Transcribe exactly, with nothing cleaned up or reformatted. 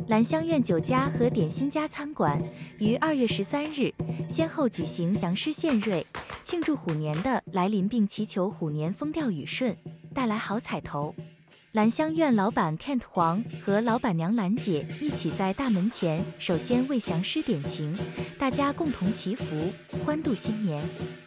兰香苑酒家和点心家餐馆于二月十三日先后举行祥狮献瑞，庆祝虎年的来临并祈求虎年风调雨顺，带来好彩头。兰香苑老板Kent黄和老板娘兰姐一起在大门前首先为祥狮点晴，大家共同祈福，欢度新年。